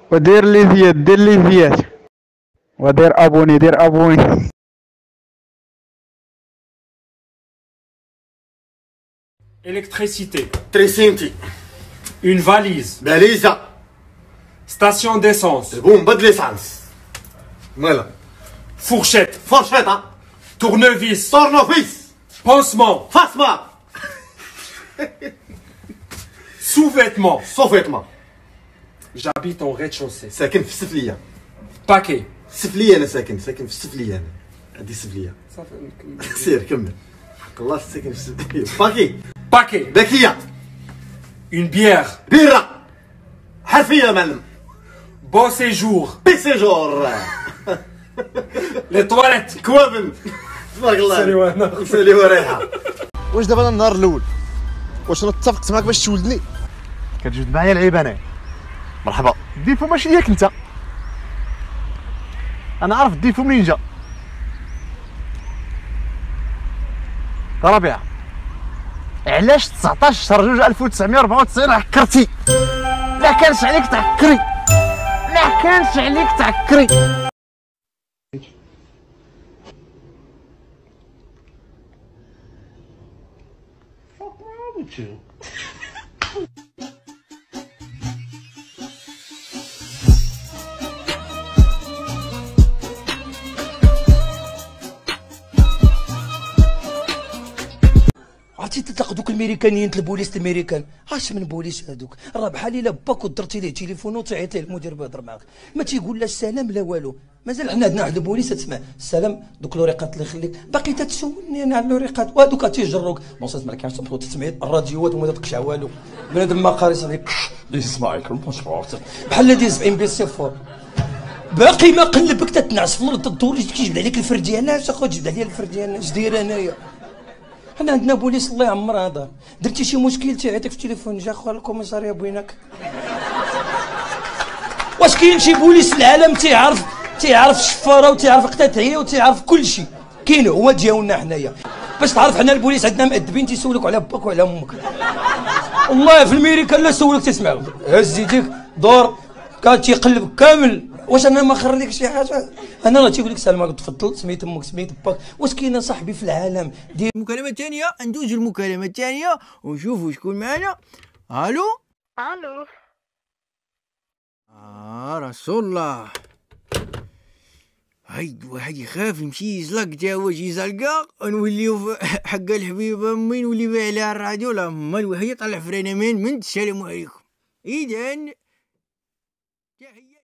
ودير لي زياد، دير لي زياد، ودير ابوني، دير ابوني. Électricité. تريسينتي. Une valise. باليزة. Station d'essence. بومبة د ليسانس. مالا. Fourchette. فرشيطة. Tournevis. طورنوفيس. Pansement. فاسمار. Sous-vêtements. صوفيطمة. J'habite au rez-de-chaussée. ساكن في السفلية. Paquet. السفلية أنا ساكن في السفلية أنا. هادي السفلية. سير كمل. حق الله ساكن في السفلية. باكي. Paquet. ذكية. Une bière. بيرة. حرفية معلم. Beau séjour. بي سيجور. Les toilettes. كوابن. تبارك الله. سليوانة. سليوة ريحة. واش دابا انا النهار الاول واش انا اتفقت معاك باش تولدني كتجبد معايا العيب انايا مرحبا الديفو ماشي ياك انت انا عارف الديفو منين جا ربيعه علاش 19 شهر 2 1994 عكرتي لا كانش عليك تعكري لا كانش عليك تعكري عرفتي تلقى دوك الميريكانيين البوليس الامريكان اش من بوليس هذوك راه بحال الا باك ودرتي ليه تليفون وتعيط ليه المدير بيهضر معاك ما تيقول لا السلام لا والو مازال حنا عندنا واحد البوليس تسمع السلام دوك لوريقات اللي يخليك باقي تتسولني انا على اللوريقات وهذوك تيجروك بون سيت ما كاينش تبقاو تسمعي الراديوات وما تقشع والو بنادم ما قاري صافي يسمعك المشروع بحال دي 70 بي سي فور باقي ما قلبك تتنعس في الارض الدور كيجبد عليك الفرديان اش اخو جبد عليا الفرديان اش داير انايا حنا عندنا بوليس الله يعمر هذا درتي شي مشكل تيعيطك في التليفون جا خويا الكوميساريه بوينك واش كاين شي بوليس في العالم تيعرف الشفاره وتيعرف وقتا تعيا وتيعرف كل شيء كاين هو ديالنا حنايا باش تعرف حنا البوليس عندنا مأدبين تيسولوك على باك وعلى امك والله في الميريكا لا سولك تسمع هز يديك دور كان تيقلب كامل واش انا ما خرليك شي حاجه انا راه تيقول لك سلام عليكم تفضل سميت امك سميت باك واش كاين صاحبي في العالم دير المكالمه الثانيه ندوزو المكالمه الثانيه ونشوفوا شكون معنا الو الو رسول الله هاي واحد يخاف يمشي يزلق تا هو شي زلقه نوليو حق الحبيبه امي نولي عليها الراديو لا ما وهي طلع فرينا من السلام عليكم اذا